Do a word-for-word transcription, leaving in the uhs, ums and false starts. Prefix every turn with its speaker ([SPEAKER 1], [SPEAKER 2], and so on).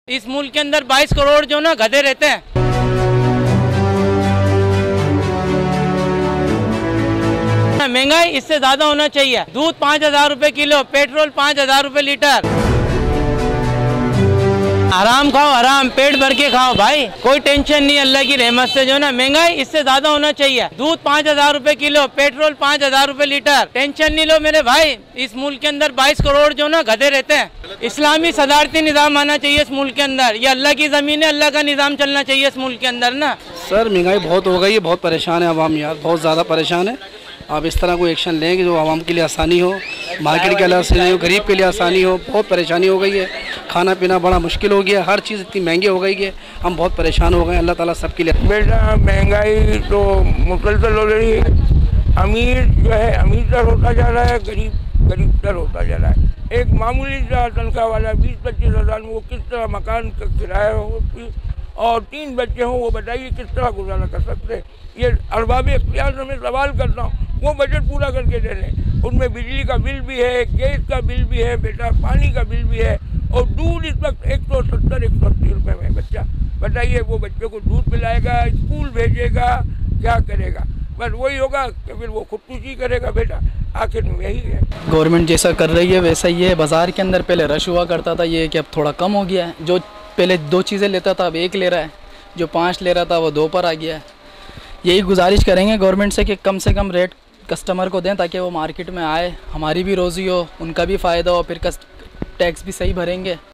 [SPEAKER 1] इस मुल्क के अंदर बाईस करोड़ जो ना गधे रहते हैं। महंगाई इससे ज्यादा होना चाहिए। दूध पाँच हजार रूपए किलो, पेट्रोल पाँच हजार रूपए लीटर। आराम खाओ, आराम पेट भर के खाओ भाई, कोई टेंशन नहीं अल्लाह की रहमत से। जो ना महंगाई इससे ज्यादा होना चाहिए। दूध पाँच हजार रूपए किलो, पेट्रोल पाँच हजार रूपए लीटर। टेंशन नहीं लो मेरे भाई, इस मुल्क के अंदर बाईस करोड़ जो ना गधे रहते हैं। इस्लामी सदारती निज़ाम आना चाहिए इस मुल्क के अंदर। ये अल्लाह की ज़मीन है, अल्लाह का निज़ाम चलना चाहिए इस मुल्क के अंदर ना।
[SPEAKER 2] सर महंगाई बहुत हो गई है, बहुत परेशान है आवाम यार, बहुत ज़्यादा परेशान है। आप इस तरह कोई एक्शन लें कि जो आवाम के लिए आसानी हो, मार्केट के लिए आसानी हो, गरीब के लिए आसानी हो। बहुत परेशानी हो गई है, खाना पीना बड़ा मुश्किल हो गया, हर चीज़ इतनी महंगी हो गई है, हम बहुत परेशान हो गए। अल्लाह ताला सबके लिए।
[SPEAKER 3] बेटा महंगाई तो मुसलसल हो रही है। अमीर जो है अमीर तर होता जा रहा है, गरीब गरीब तर होता जा रहा है। एक मामूली तनख्वाह वाला बीस पच्चीस हज़ार में वो किस तरह मकान का किराया हो और तीन बच्चे हों, वो बताइए किस तरह गुजारा कर सकते हैं। ये अरबाब इख्तियार से मैं सवाल करता हूँ, वो बजट पूरा करके दे दें। उनमें बिजली का बिल भी है, गैस का बिल भी है, बेटा पानी का बिल भी है, और दूध इस वक्त एक सौ सत्तर एक सौ अस्सी रुपये में बच्चा। बताइए वो बच्चे को दूध पिलाएगा, स्कूल भेजेगा, क्या करेगा? बस वही होगा कि फिर वो खुदकुशी करेगा। बेटा आखिर में यही है।
[SPEAKER 4] गवर्नमेंट जैसा कर रही है वैसा ही है। बाज़ार के अंदर पहले रश हुआ करता था, ये कि अब थोड़ा कम हो गया है। जो पहले दो चीज़ें लेता था अब एक ले रहा है, जो पाँच ले रहा था वो दो पर आ गया है। यही गुजारिश करेंगे गवर्नमेंट से कि कम से कम रेट कस्टमर को दें ताकि वो मार्केट में आए, हमारी भी रोज़ी हो, उनका भी फ़ायदा हो, फिर टैक्स भी सही भरेंगे।